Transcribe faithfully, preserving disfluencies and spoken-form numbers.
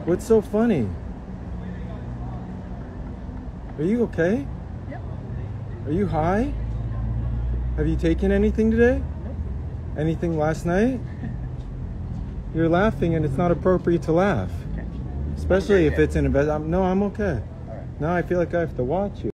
What's so funny? Are you okay? Yep. Are you high? Have you taken anything today? Nope. Anything last night? You're laughing and it's not appropriate to laugh. Okay. Especially if Okay. it's in a bed. I'm, no, I'm okay. All right. Now I feel like I have to watch you.